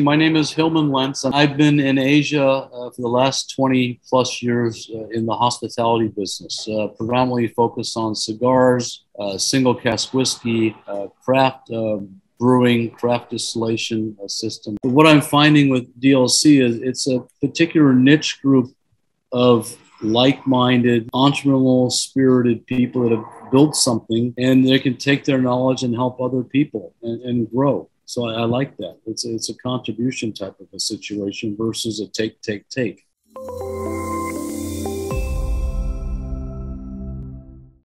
My name is Hillman Lentz, and I've been in Asia for the last 20 plus years in the hospitality business, predominantly focused on cigars, single cask whiskey, craft brewing, craft distillation system. But what I'm finding with DLC is it's a particular niche group of like-minded, entrepreneurial, spirited people that have built something, and they can take their knowledge and help other people and grow. So I like that. It's a contribution type of a situation versus a take.